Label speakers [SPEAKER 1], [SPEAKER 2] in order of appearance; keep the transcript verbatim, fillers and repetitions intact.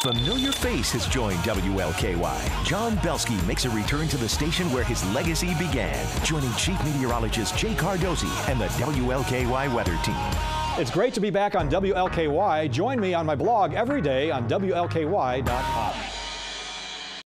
[SPEAKER 1] familiar face has joined W L K Y. John Belski makes a return to the station where his legacy began, joining Chief Meteorologist Jay Cardozi and the W L K Y weather team.
[SPEAKER 2] It's great to be back on W L K Y. Join me on my blog every day on W L K Y dot com.